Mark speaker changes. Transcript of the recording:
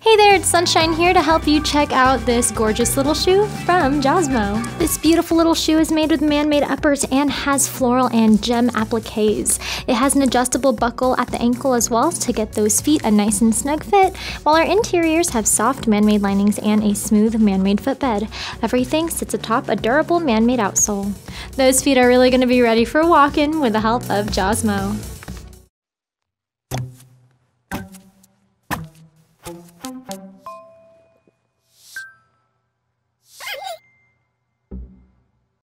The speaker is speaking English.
Speaker 1: Hey there, it's Sunshine here to help you check out this gorgeous little shoe from Josmo. This beautiful little shoe is made with man-made uppers and has floral and gem appliques. It has an adjustable buckle at the ankle as well to get those feet a nice and snug fit, while our interiors have soft man-made linings and a smooth man-made footbed. Everything sits atop a durable man-made outsole. Those feet are really going to be ready for walking with the help of Josmo.